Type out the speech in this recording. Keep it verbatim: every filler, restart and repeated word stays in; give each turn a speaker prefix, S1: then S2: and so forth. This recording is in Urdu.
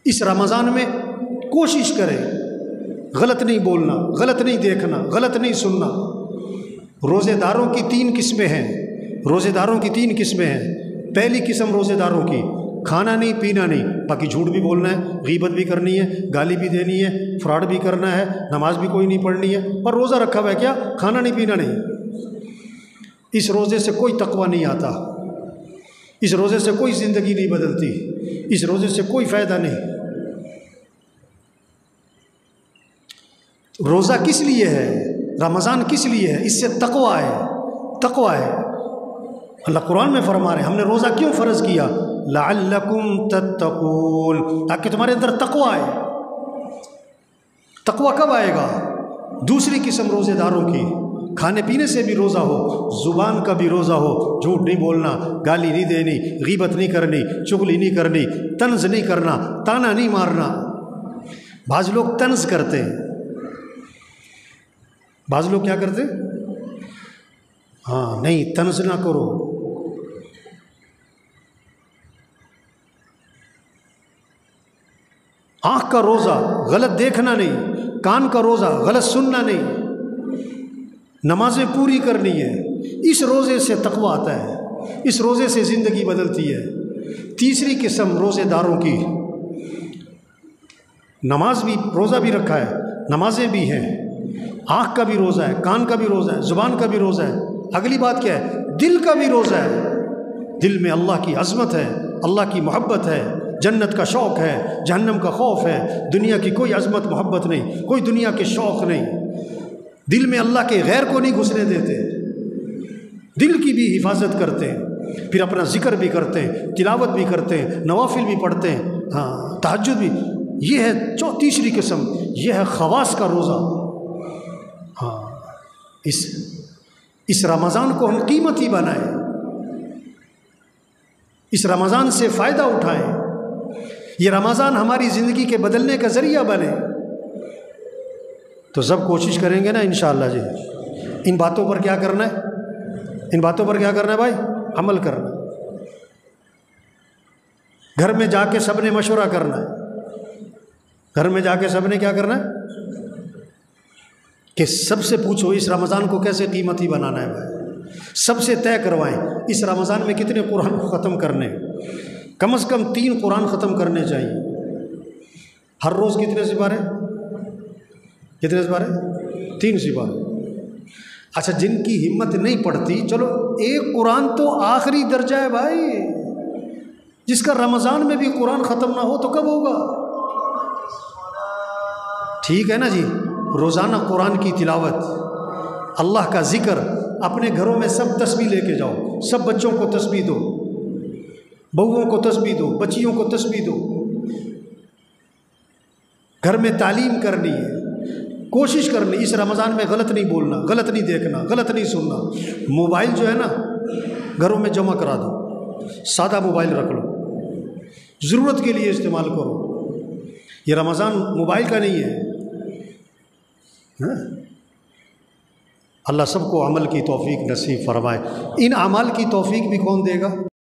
S1: اس رمضان میں کوشش کریں غلط نہیں بولنا، غلط نہیں دیکھنا، غلط نہیں سننا۔ روزے داروں کی تین قسمیں ہیں، روزے داروں کی تین قسمیں ہیں۔ پہلی قسم روزے داروں کی، کھانا نہیں پینا نہیں، باقی جھوٹ بھی بولنا ہے، غیبت بھی کرنی ہے، گالی بھی دینی ہے، فراڈ بھی کرنا ہے، نماز بھی کوئی نہیں پڑھنی ہے، پر روزہ رکھا ہوا ہے کیا؟ کھانا نہیں پینا نہیں۔ اس روزے سے کوئی تقویٰ نہیں آتا، اس روزے سے کوئی زندگی نہیں بدلتی، اس روزے سے کوئی فائدہ نہیں۔ روزہ کس لیے ہے؟ رمضان کس لیے ہے؟ اس سے تقویٰ ہے، تقویٰ ہے۔ اللہ قرآن میں فرما رہے ہیں ہم نے روزہ کیوں فرض کیا؟ لعلکم تتقون، تاکہ تمہارے اندر تقویٰ ہے۔ تقویٰ کب آئے گا؟ دوسری قسم روزے داروں کی، کھانے پینے سے بھی روزہ ہو، زبان کا بھی روزہ ہو، جھوٹ نہیں بولنا، گالی نہیں دینی، غیبت نہیں کرنی، چغلی نہیں کرنی، طنز نہیں کرنا، تانا نہیں مارنا۔ بعض لوگ طنز کرتے ہیں، بعض لوگ کیا کرتے؟ ہاں نہیں طنز نہ کرو۔ آنکھ کا روزہ غلط دیکھنا نہیں، کان کا روزہ غلط سننا نہیں، نمازیں پوری کرنی ہے۔ اس روزے سے تقویٰ آتا ہے، اس روزے سے زندگی بدلتی ہے۔ تیسری قسم روزے داروں کی، نماز بھی روزہ بھی رکھا ہے، نمازیں بھی ہیں، آنکھ کا بھی روزہ ہے، کان کا بھی روزہ ہے، زبان کا بھی روزہ ہے۔ اگلی بات کیا ہے؟ دل کا بھی روزہ ہے، دل میں اللہ کی عظمت ہے، اللہ کی محبت ہے، جنت کا شوق ہے، جہنم کا خوف ہے، دنیا کی کوئی عظمت محبت نہیں، کوئی دنیا کے شوق نہیں، دل میں اللہ کے غیر کو نہیں گھسنے دیتے، دل کی بھی حفاظت کرتے ہیں، پھر اپنا ذکر بھی کرتے ہیں، تلاوت بھی کرتے ہیں، نوافل بھی پڑھتے ہیں، ہاں تہجد بھی۔ یہ ہے چو تیسری قسم، یہ ہے خواص کا روزہ۔ ہاں اس اس رمضان کو ہم قیمتی بنائیں، اس رمضان سے فائدہ اٹھائیں، یہ رمضان ہماری زندگی کے بدلنے کا ذریعہ بنے۔ تو سب کوشش کریں گے نا انشاءاللہ جی۔ ان باتوں پر کیا کرنا ہے؟ ان باتوں پر کیا کرنا ہے بھائی؟ عمل کرنا۔ گھر میں جا کے سب نے مشورہ کرنا ہے، گھر میں جا کے سب نے کیا کرنا ہے کہ سب سے پوچھو اس رمضان کو کیسے قیمتی بنانا ہے بھائی، سب سے طے کروائیں اس رمضان میں کتنے قرآن ختم کرنے، کم از کم تین قرآن ختم کرنے چاہیے۔ ہر روز کتنے سپارے؟ کتنے سپارے؟ تین سپارے۔ اچھا جن کی ہمت نہیں پڑتی، چلو ایک قرآن تو آخری درجہ ہے بھائی، جس کا رمضان میں بھی قرآن ختم نہ ہو تو کب ہوگا؟ ٹھیک ہے نا جی، روزانہ قرآن کی تلاوت، اللہ کا ذکر، اپنے گھروں میں سب تسبیح لے کے جاؤ، سب بچوں کو تسبیح دو، بہوؤں کو تسبیح دو، بچیوں کو تسبیح دو، گھر میں تعلیم کرنی ہے، کوشش کرنی اس رمضان میں غلط نہیں بولنا، غلط نہیں دیکھنا، غلط نہیں سننا۔ موبائل جو ہے نا گھروں میں جمع کرا دو، سادہ موبائل رکھ لو، ضرورت کے لیے استعمال کرو۔ یہ رمضان موبائل کا نہیں ہے۔ اللہ سب کو عمل کی توفیق نصیب فرمائے۔ ان اعمال کی توفیق بھی کون دے گا؟